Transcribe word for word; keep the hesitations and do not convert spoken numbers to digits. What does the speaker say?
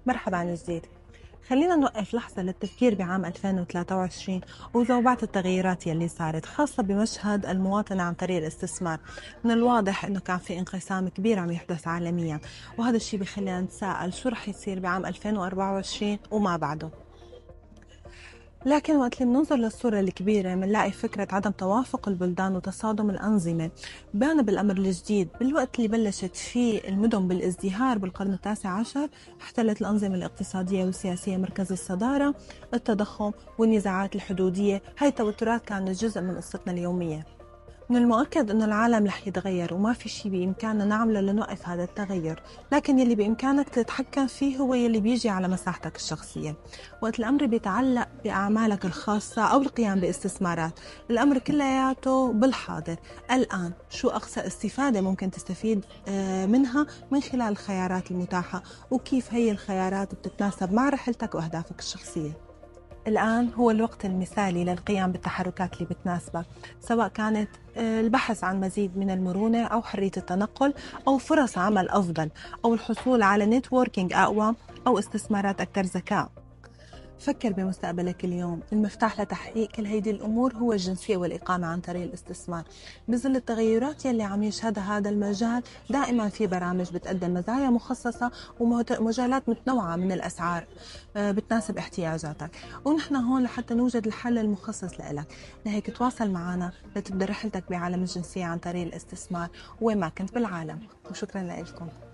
مرحبا عن جديد. خلينا نوقف لحظة للتفكير بعام ألفين وثلاثة وعشرين وذوبعت التغيرات يلي صارت خاصة بمشهد المواطنة عن طريق الاستثمار. من الواضح انه كان في انقسام كبير عم يحدث عالميا، وهذا الشيء بخلينا نتساءل شو رح يصير بعام ألفين وأربعة وعشرين وما بعده. لكن وقت اللي بننظر للصورة الكبيرة بنلاقي فكرة عدم توافق البلدان وتصادم الأنظمة بان بالأمر الجديد. بالوقت اللي بلشت فيه المدن بالازدهار بالقرن التاسع عشر، احتلت الأنظمة الاقتصادية والسياسية مركز الصدارة. التضخم والنزاعات الحدودية هاي التوترات كانت جزء من قصتنا اليومية. من المؤكد أن العالم رح يتغير وما في شيء بإمكاننا نعمله لنوقف هذا التغير، لكن يلي بإمكانك تتحكم فيه هو يلي بيجي على مساحتك الشخصية. وقت الأمر بيتعلق بأعمالك الخاصة أو القيام باستثمارات، الأمر كلياته بالحاضر. الآن شو أقصى استفادة ممكن تستفيد آه، منها من خلال الخيارات المتاحة، وكيف هي الخيارات بتتناسب مع رحلتك وأهدافك الشخصية. الآن هو الوقت المثالي للقيام بالتحركات اللي بتناسبك، سواء كانت آه، البحث عن مزيد من المرونة أو حرية التنقل أو فرص عمل أفضل أو الحصول على نتوركينج أقوى أو استثمارات أكثر ذكاء. فكر بمستقبلك اليوم. المفتاح لتحقيق كل هيدي الأمور هو الجنسية والإقامة عن طريق الاستثمار. بظل التغيرات يلي عم يشهدها هذا المجال، دائما في برامج بتقدم مزايا مخصصة ومجالات متنوعة من الأسعار آه، بتناسب احتياجاتك، ونحن هون لحتى نوجد الحل المخصص لإلك. لهيك تواصل معنا لتبدأ رحلتك بعالم الجنسية عن طريق الاستثمار وين ما كنت بالعالم. وشكرا لكم.